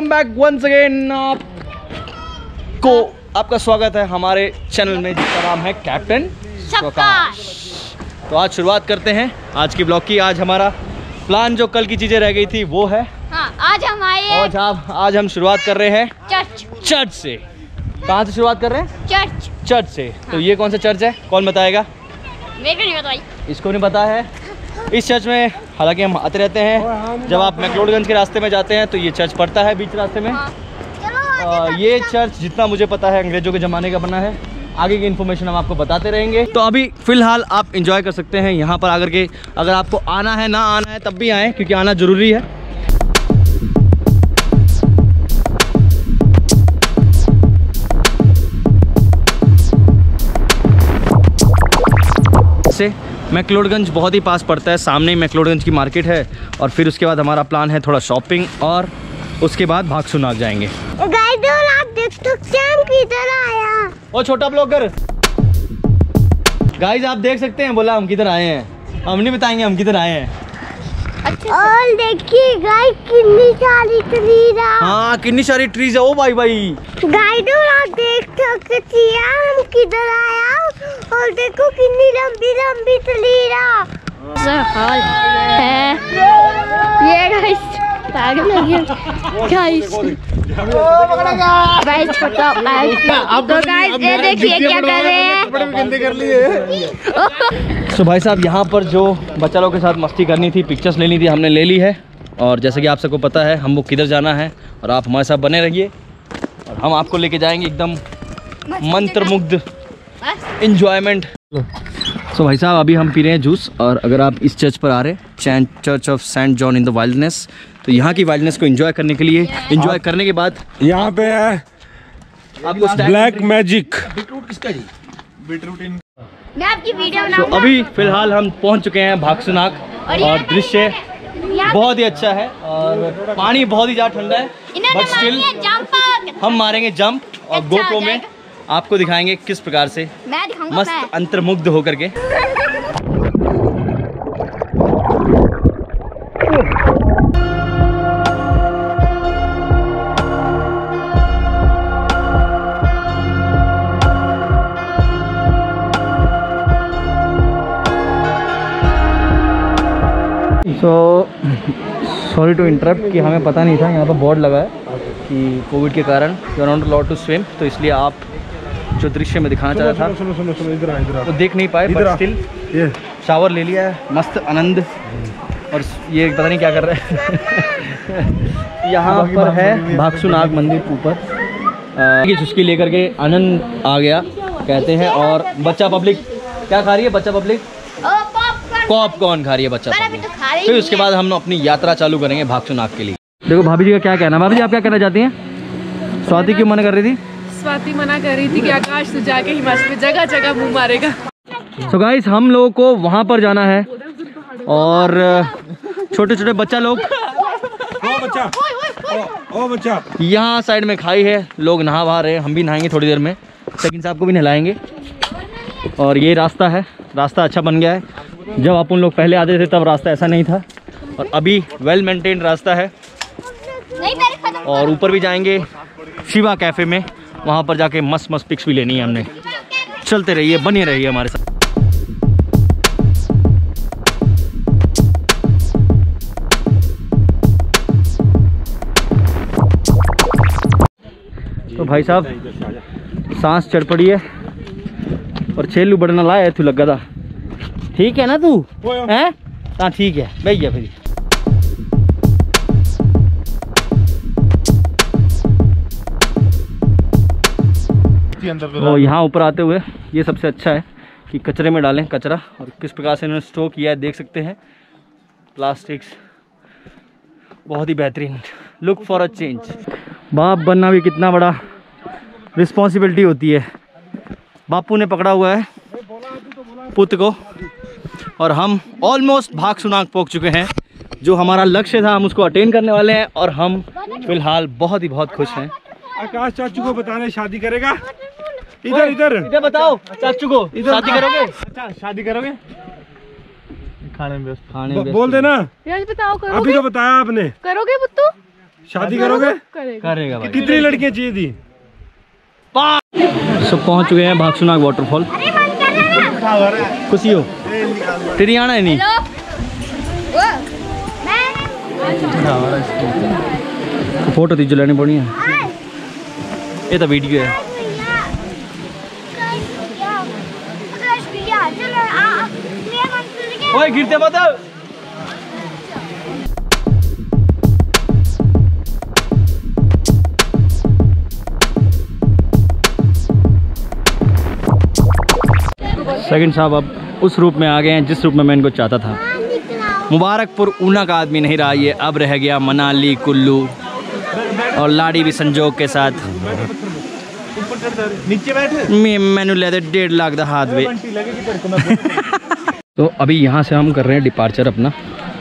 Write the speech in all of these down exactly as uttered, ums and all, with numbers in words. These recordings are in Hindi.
Back once again. आपको आपका स्वागत है हमारे चैनल में जिसका नाम है कैप्टन प्रकाश। तो आज शुरुआत करते हैं आज की ब्लॉग की। आज हमारा प्लान जो कल की चीजें रह गई थी वो है हाँ, आज हमारे आज आप आज हम शुरुआत कर रहे हैं चर्च चर्च से। कहाँ से शुरुआत कर रहे हैं? चर्च चर्च से। हाँ। तो ये कौन सा चर्च है, कौन बताएगा? मेरे को नहीं पता भाई। इसको नहीं पता है। इस चर्च में हालांकि हम आते रहते हैं, जब आप मैक्लोडगंज के रास्ते में जाते हैं तो ये चर्च पड़ता है बीच रास्ते में। हाँ। आ, ये चर्च जितना मुझे पता है अंग्रेजों के ज़माने का बना है। आगे की इन्फॉर्मेशन हम आपको बताते रहेंगे। तो अभी फ़िलहाल आप एंजॉय कर सकते हैं यहाँ पर आकर के। अगर आपको आना है ना आना है तब भी आएँ, क्योंकि आना ज़रूरी है। से मैक्लोडगंज बहुत ही पास पड़ता है, सामने ही मैक्लोडगंज की मार्केट है। और फिर उसके बाद हमारा प्लान है थोड़ा शॉपिंग और उसके बाद भागसुनाग जाएंगे। आप देख सकते हैं हम किधर आया। ओ छोटा ब्लॉगर, गाइस आप देख सकते हैं, बोला हम किधर आए हैं। हम नहीं बताएंगे हम किधर आए हैं। अच्छा और देखिए गाइस कितनी सारी ट्रीज है। हाँ कितनी सारी ट्रीज है। ओ भाई भाई गाइस आप देख सकते हैं हम किधर आया और देखो कितनी लंबी लंबी ट्रीज है। ये गाइस पागल हो गया गाइस। गाइस छोटा तो गाइस ये देखिए क्या कर रहे हैं। कर लिए। तो भाई साहब यहाँ पर जो बच्चा लोग के साथ मस्ती करनी थी, पिक्चर्स लेनी थी, हमने ले ली है। और जैसे कि आप सबको पता है हमको किधर जाना है और आप हमारे साथ बने रहिए और हम आपको लेके जाएंगे एकदम मंत्रमुग्ध एंजॉयमेंट। सो भाई साहब अभी हम पी रहे हैं जूस। और अगर आप इस चर्च पर आ रहे हैं, church of Saint John in the wilderness, तो यहाँ की वाइल्डनेस को एंजॉय करने के लिए, एंजॉय करने के बाद यहाँ पे है आपको ब्लैक मैजिक। मैं आपकी वीडियो तो अभी फिलहाल हम पहुँच चुके हैं भागसुनाग और दृश्य बहुत ही अच्छा है और पानी बहुत ही ज़्यादा ठंडा है, बट स्टिल हम मारेंगे जंप और गोप्रो में आपको दिखाएंगे किस प्रकार से मस्त अंतर्मुग्ध होकर के। सो सॉरी टू इंटरप्ट कि हमें पता नहीं था, यहाँ पर बोर्ड लगा है कि कोविड के कारण you are not allowed to swim, तो इसलिए आप जो दृश्य में दिखाना चाह रहा था सुनो सुनो सुनो इधर आ इधर आ वो देख नहीं पाए, बट स्टिल ये शावर ले लिया है, मस्त आनंद। और ये पता नहीं क्या कर रहे हैं। यहाँ पर है भागसुनाग मंदिर ऊपर, चुस्की लेकर के आनंद आ गया कहते हैं। और बच्चा पब्लिक क्या खा रही है? बच्चा पब्लिक पॉपकॉर्न खा रही है बच्चा पब्लिक। फिर उसके बाद हम अपनी यात्रा चालू करेंगे भागसुनाग के लिए। देखो भाभी जी का क्या कहना है। भाभी जी आप क्या कहना चाहती हैं? स्वाति क्यों मना कर रही थी? स्वाति मना कर रही थी कि आकाश से जाके हिमाचल में जगह जगह मुंह मारेगा। सो गाइस हम लोगों को वहाँ पर जाना है और छोटे छोटे बच्चा लोग ओ बच्चा ओ, ओ बच्चा यहाँ साइड में खाई है, लोग नहा वहा रहे हैं। हम भी नहाएंगे थोड़ी देर में, सेकंड साहब को भी नहलाएंगे। और ये रास्ता है, रास्ता अच्छा बन गया है। जब अपन लोग पहले आते थे तब रास्ता ऐसा नहीं था और अभी वेल मेंटेन्ड रास्ता है। और ऊपर भी जाएंगे शिवा कैफ़े में, वहाँ पर जाके मस्त मस्त पिक्स भी लेनी है हमने। चलते रहिए, बने रहिए हमारे साथ। तो भाई साहब सांस चढ़ पड़ी है और छेलू बढ़ना लाया तू लगा था। ठीक है ना तू हैं? हाँ ठीक है भैया फिर। वो यहाँ ऊपर आते हुए ये सबसे अच्छा है कि कचरे में डालें कचरा, और किस प्रकार से इन्होंने स्टोर किया है देख सकते हैं। प्लास्टिक्स बहुत ही बेहतरीन। Look for a change. बाप बनना भी कितना बड़ा रिस्पॉन्सिबिलिटी होती है। बापू ने पकड़ा हुआ है पुत्र को और हम ऑलमोस्ट भागसुनाग पहुंच चुके हैं। जो हमारा लक्ष्य था हम उसको अटेन करने वाले हैं और हम फिलहाल बहुत ही बहुत खुश हैं। आकाश चाचू को बताने शादी करेगा। इधर इधर इधर बताओ चाचू को शादी करोगे? अच्छा शादी करोगे? खाने में खाने में बोल देना। बताओ करोगे? अभी तो बताया आपने। करोगे बुत्तू? शादी करोगे? करेगा भाई। कितनी लड़कियां चाहिए थी? सब पहुंच चुके हैं भागसुनाग वाटरफॉल। खुशी हो तेरी आना है नहीं? तो फोटो तीजो लेनी पड़ी है। ये तो वीडियो है। ओए गिरते मत। सेकंड साहब अब उस रूप में आ गए हैं जिस रूप में मैं इनको चाहता था। मुबारकपुर ऊना का आदमी नहीं रहा ये, अब रह गया मनाली कुल्लू और लाड़ी भी संजोग के साथ। नीचे बैठ। मैं मैंने ले दे डेढ़ लाख का हाथ वे। तो अभी यहाँ से हम कर रहे हैं डिपार्चर अपना,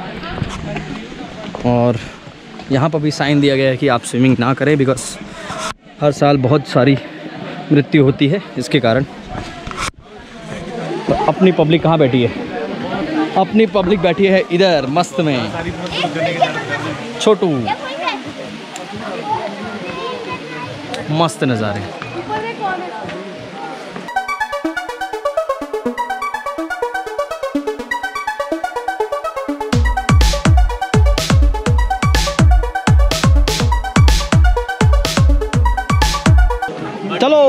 और यहाँ पर भी साइन दिया गया है कि आप स्विमिंग ना करें बिकॉज हर साल बहुत सारी मृत्यु होती है इसके कारण। तो अपनी पब्लिक कहाँ बैठी है? अपनी पब्लिक बैठी है इधर मस्त में। छोटू मस्त नज़ारे। चलो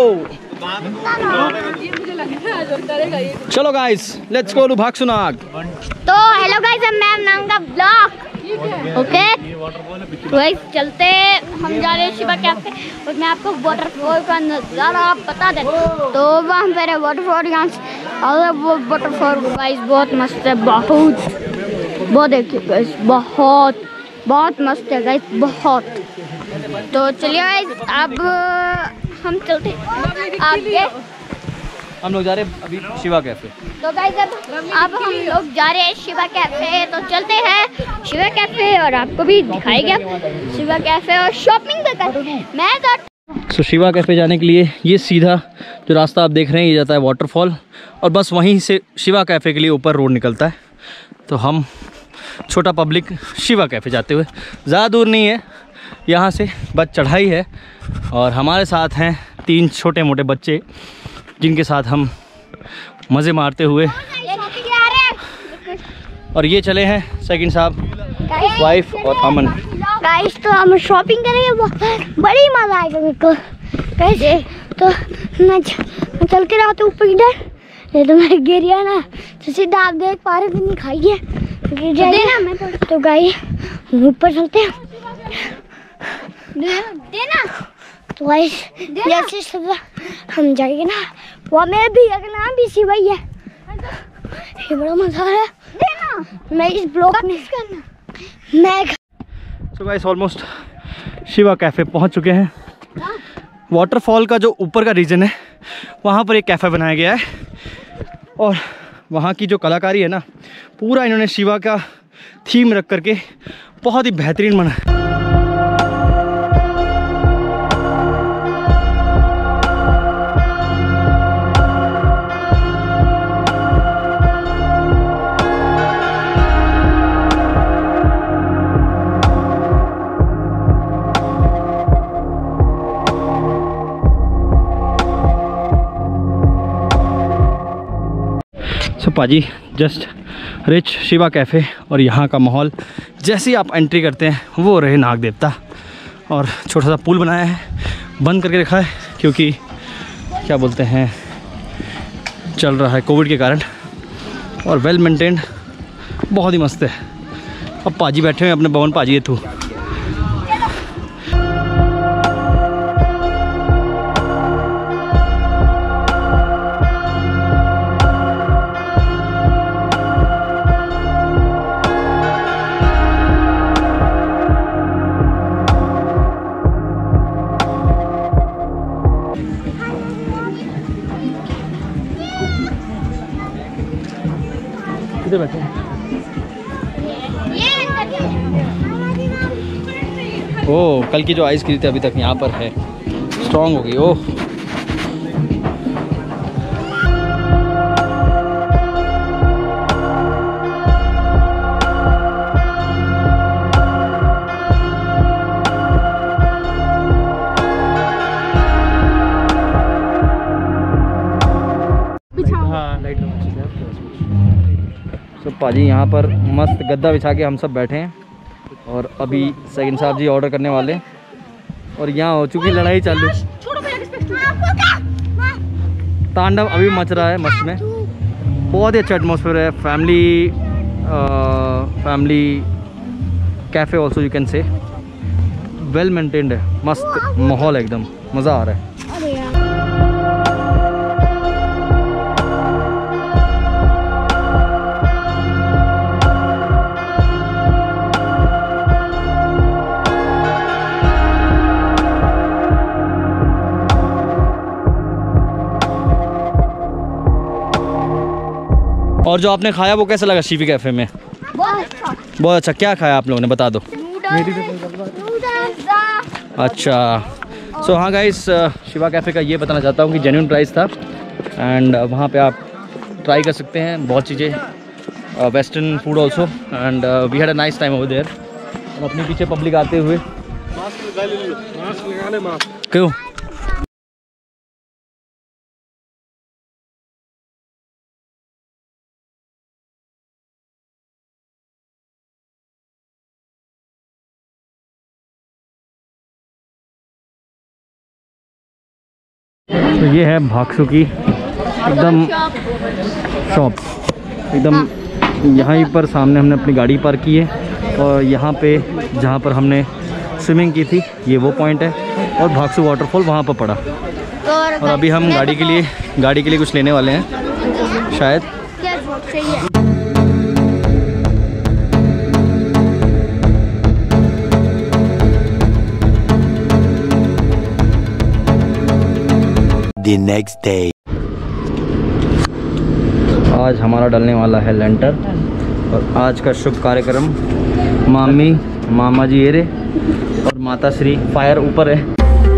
चलो guys let's go to Bhagsunag. तो हेलो गाइस, मैं नाम का ब्लॉग ओके गाइस चलते हम जा रहे हैं शिवा कैफे, और मैं आपको वाटरफॉल का नज़ारा बता दें। तो वहाँ पर है वाटरफॉल, यहाँ से और वो वाटरफॉल गाइस बहुत मस्त है, बहुत बहुत देखिए गाइस, बहुत बहुत मस्त है गाइस, बहुत। तो चलिए गाइस अब हम चलते आगे। हम लोग जा रहे हैं अभी शिवा कैफे। तो गाइस अब अब हम लोग जा रहे हैं शिवा कैफे, तो चलते हैं शिवा कैफे और आपको भी दिखाएंगे शिवा कैफे और शॉपिंग भी करेंगे। मैं तो सो शिवा कैफे जाने के लिए ये सीधा जो रास्ता आप देख रहे हैं ये जाता है वाटरफॉल, और बस वहीं से शिवा कैफे के लिए ऊपर रोड निकलता है। तो हम छोटा पब्लिक शिवा कैफे जाते हुए, ज़्यादा दूर नहीं है यहाँ से, बस चढ़ाई है। और हमारे साथ हैं तीन छोटे मोटे बच्चे जिनके साथ हम मज़े मारते हुए, और ये चले हैं सेकंड साहब, वाइफ और अमन। गाइस तो हम शॉपिंग करेंगे, बड़ी मजा आएगा मेरे को गाइस। तो मैं, मैं चल के रहा था ऊपर इधर, ये तो मैं गिर गया ना, तो सीधा आप देख पा रहे नहीं खाइए गिर जाएगा ना। तो, तो गाइस ऊपर चलते हैं देना। तो गाइस जैसे सुबह हम जाएंगे ना, वो मेरे भैया का नाम भी शिवा ही है, ये बड़ा मजा है देना। मैं इस ब्लॉग में मैं so guys almost Shiva cafe पहुंच चुके हैं। वाटरफॉल का जो ऊपर का रीजन है वहाँ पर एक कैफ़े बनाया गया है, और वहाँ की जो कलाकारी है ना, पूरा इन्होंने शिवा का थीम रख करके बहुत ही बेहतरीन बना है। सो पाजी जस्ट रिच शिवा कैफ़े, और यहाँ का माहौल जैसे ही आप एंट्री करते हैं वो रहे नाग देवता, और छोटा सा पूल बनाया है, बंद करके रखा है क्योंकि क्या बोलते हैं चल रहा है कोविड के कारण, और वेल मेंटेन्ड, बहुत ही मस्त है। अब पाजी बैठे हुए अपने भवन पाजी है तू। बैठे ओ कल की जो आइस गिरी थी अभी तक यहाँ पर है, स्ट्रॉन्ग हो गई। ओह सो पाजी यहाँ पर मस्त गद्दा बिछा के हम सब बैठे हैं और अभी सेकंड साहब जी ऑर्डर करने वाले हैं और यहाँ हो चुकी लड़ाई चालू। तांडव अभी मच रहा है मस्त में। बहुत ही अच्छा एटमॉस्फेयर है। Family family cafe also you can say. Well maintained है, मस्त माहौल है, एकदम मज़ा आ रहा है। और जो आपने खाया वो कैसा लगा शिवी कैफ़े में? बहुत अच्छा। बहुत अच्छा। क्या खाया आप लोगों ने, बता दो। अच्छा। सो हाँ गाइस, शिवा कैफ़े का ये बताना चाहता हूँ कि जेन्युइन प्राइस था एंड वहाँ पे आप ट्राई कर सकते हैं बहुत चीज़ें, western food also, and we had a nice time over there. और अपने पीछे पब्लिक आते हुए क्यों तो ये है भागसू की एकदम शॉप, एकदम यहाँ पर सामने हमने अपनी गाड़ी पार्क की है और यहाँ पे जहाँ पर हमने स्विमिंग की थी ये वो पॉइंट है और भागसू वाटरफॉल वहाँ पर पड़ा। और अभी हम गाड़ी के लिए गाड़ी के लिए कुछ लेने वाले हैं शायद। The next day. आज हमारा डलने वाला है लेंटर और आज का शुभ कार्यक्रम मामी मामा जी एरे और माता श्री फायर ऊपर है।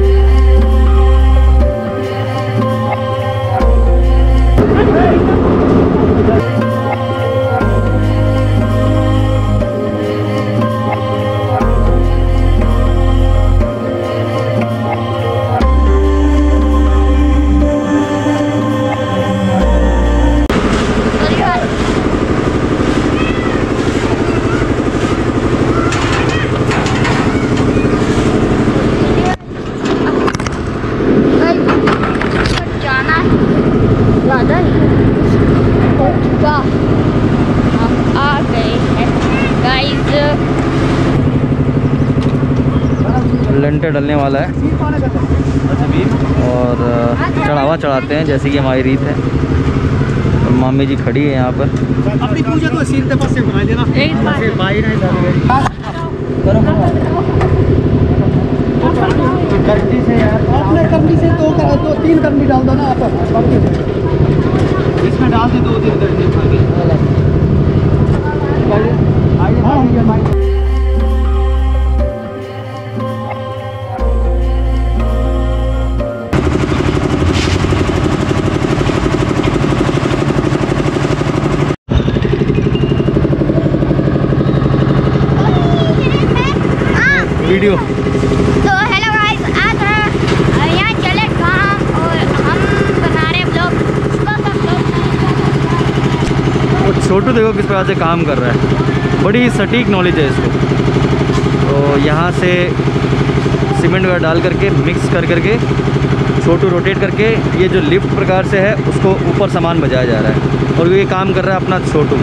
लेंटर डलने वाला है और चढ़ावा चढ़ाते हैं जैसे कि हमारी रीत है। और मामी जी खड़ी है यहाँ पर। अपनी पूजा तो सिर पे पास से बना देना। एक बार भाई नहीं गलती से यार आपने कमली से दो दो तीन कमली डाल दो ना आप इसमें डाल दे दो तीन करके खा के। वीडियो तो हेलो गाइस, आज यहाँ चले काम और हम बना रहे ब्लॉग। सुबह का ब्लॉग। वो छोटू देखो किस प्रकार से काम कर रहा है, बड़ी सटीक नॉलेज है इसको। तो यहाँ से सीमेंट वगैरह डाल करके मिक्स कर करके छोटू रोटेट करके ये जो लिफ्ट प्रकार से है उसको ऊपर सामान बजाया जा रहा है और ये काम कर रहा है अपना छोटू।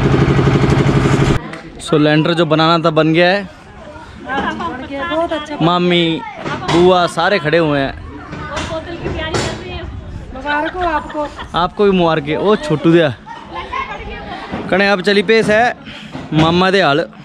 सो लेंटर जो बनाना था बन गया है। बहुत अच्छा। मामी बुआ सारे खड़े हुए हैं। मुबारक हो आपको। आपको भी मुबारक है। ओ छोटू दिया कने अब चली पेश है मामा दे हाल।